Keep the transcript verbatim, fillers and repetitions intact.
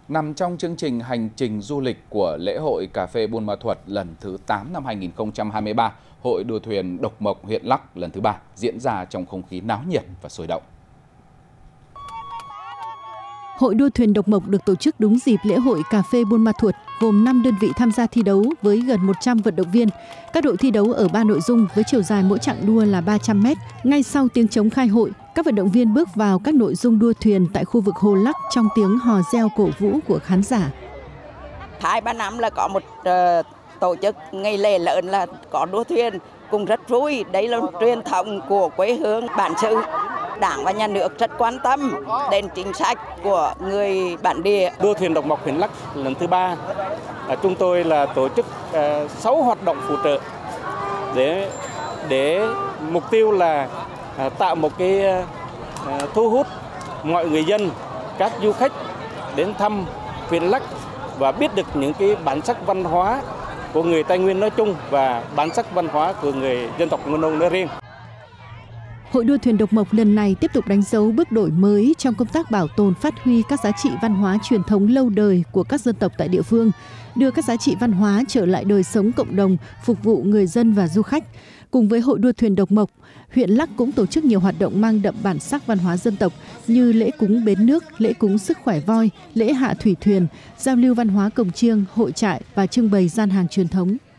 Nằm trong chương trình hành trình du lịch của lễ hội cà phê Buôn Ma Thuột lần thứ tám năm hai nghìn không trăm hai mươi ba, Hội đua thuyền Độc Mộc huyện Lắc lần thứ ba diễn ra trong không khí náo nhiệt và sôi động. Hội đua thuyền Độc Mộc được tổ chức đúng dịp lễ hội cà phê Buôn Ma Thuột, gồm năm đơn vị tham gia thi đấu với gần một trăm vận động viên. Các đội thi đấu ở ba nội dung với chiều dài mỗi chặng đua là ba trăm mét. Ngay sau tiếng trống khai hội, các vận động viên bước vào các nội dung đua thuyền tại khu vực Hồ Lắc trong tiếng hò reo cổ vũ của khán giả. Hai ba năm là có một uh, tổ chức ngày lễ lớn là có đua thuyền, cũng rất vui. Đây là truyền thống của quê hương bản xứ. Đảng và nhà nước rất quan tâm đến chính sách của người bản địa. Đua thuyền Độc Mộc huyện Lắc lần thứ ba, chúng tôi là tổ chức sáu hoạt động phụ trợ để để mục tiêu là tạo một cái thu hút mọi người dân, các du khách đến thăm huyện Lắc và biết được những cái bản sắc văn hóa của người Tây Nguyên nói chung và bản sắc văn hóa của người dân tộc Mân Âu nói riêng. Hội đua thuyền Độc Mộc lần này tiếp tục đánh dấu bước đổi mới trong công tác bảo tồn phát huy các giá trị văn hóa truyền thống lâu đời của các dân tộc tại địa phương, đưa các giá trị văn hóa trở lại đời sống cộng đồng, phục vụ người dân và du khách. Cùng với Hội đua thuyền Độc Mộc, huyện Lắc cũng tổ chức nhiều hoạt động mang đậm bản sắc văn hóa dân tộc như lễ cúng bến nước, lễ cúng sức khỏe voi, lễ hạ thủy thuyền, giao lưu văn hóa cồng chiêng, hội trại và trưng bày gian hàng truyền thống.